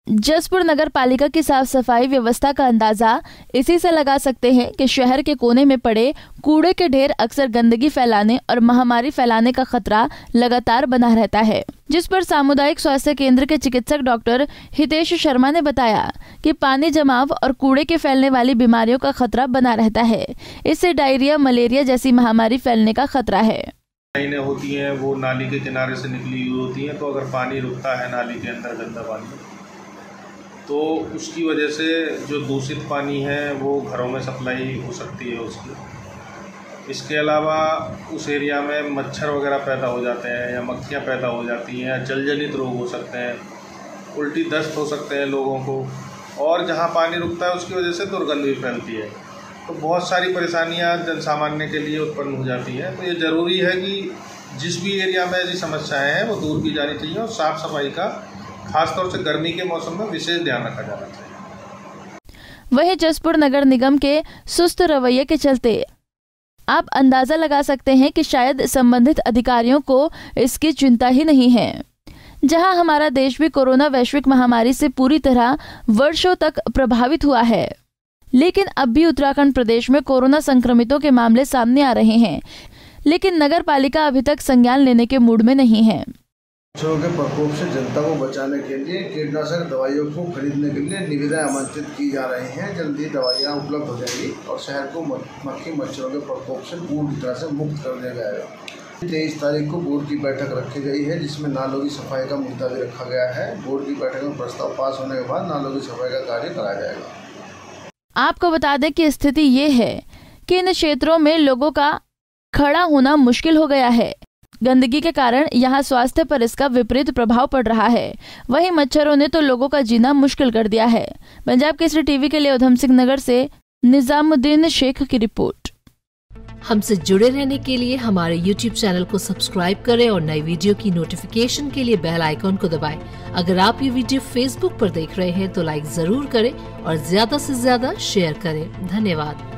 जसपुर नगर पालिका की साफ सफाई व्यवस्था का अंदाजा इसी से लगा सकते हैं कि शहर के कोने में पड़े कूड़े के ढेर अक्सर गंदगी फैलाने और महामारी फैलाने का खतरा लगातार बना रहता है, जिस पर सामुदायिक स्वास्थ्य केंद्र के चिकित्सक डॉक्टर हितेश शर्मा ने बताया कि पानी जमाव और कूड़े के फैलने वाली बीमारियों का खतरा बना रहता है। इससे डायरिया, मलेरिया जैसी महामारी फैलने का खतरा है। लाइनें होती हैं वो नाली के किनारे से निकली हुई होती हैं, तो अगर पानी रुकता है नाली के अंदर गंदा पानी, तो उसकी वजह से जो दूषित पानी है वो घरों में सप्लाई हो सकती है उसकी। इसके अलावा उस एरिया में मच्छर वगैरह पैदा हो जाते हैं या मक्खियाँ पैदा हो जाती हैं या जलजनित रोग हो सकते हैं, उल्टी दस्त हो सकते हैं लोगों को, और जहाँ पानी रुकता है उसकी वजह से दुर्गंध भी फैलती है। तो बहुत सारी परेशानियाँ जन सामान्य के लिए उत्पन्न हो जाती हैं। तो ये ज़रूरी है कि जिस भी एरिया में ऐसी समस्याएँ हैं वो दूर की जानी चाहिए और साफ़ सफाई का खासतौर से गर्मी के मौसम में विशेष ध्यान रखा जाना चाहिए। वहीं जसपुर नगर निगम के सुस्त रवैये के चलते आप अंदाजा लगा सकते हैं कि शायद संबंधित अधिकारियों को इसकी चिंता ही नहीं है। जहां हमारा देश भी कोरोना वैश्विक महामारी से पूरी तरह वर्षों तक प्रभावित हुआ है, लेकिन अब भी उत्तराखंड प्रदेश में कोरोना संक्रमितों के मामले सामने आ रहे हैं, लेकिन नगर पालिका अभी तक संज्ञान लेने के मूड में नहीं है। मच्छरों के प्रकोप से जनता को बचाने के लिए कीटनाशक दवाइयों को खरीदने के लिए निविदाएं आमंत्रित की जा रही हैं। जल्दी दवाइयां उपलब्ध हो जाएगी और शहर को मक्खी मच्छरों के प्रकोप से पूरी तरह से मुक्त कर दिया जाएगा। 23 तारीख को बोर्ड की बैठक रखी गई है, जिसमें नालों की सफाई का मुद्दा भी रखा गया है। बोर्ड की बैठक में प्रस्ताव पास होने के बाद नालों की सफाई का कार्य कराया जाएगा। आपको बता दें कि स्थिति ये है कि इन क्षेत्रों में लोगों का खड़ा होना मुश्किल हो गया है। गंदगी के कारण यहाँ स्वास्थ्य पर इसका विपरीत प्रभाव पड़ रहा है। वहीं मच्छरों ने तो लोगों का जीना मुश्किल कर दिया है। पंजाब केसरी टीवी के लिए उधम सिंह नगर से निजामुद्दीन शेख की रिपोर्ट। हमसे जुड़े रहने के लिए हमारे YouTube चैनल को सब्सक्राइब करें और नई वीडियो की नोटिफिकेशन के लिए बेल आइकॉन को दबाएं। अगर आप ये वीडियो Facebook पर देख रहे हैं तो लाइक जरूर करें और ज्यादा से ज्यादा शेयर करें। धन्यवाद।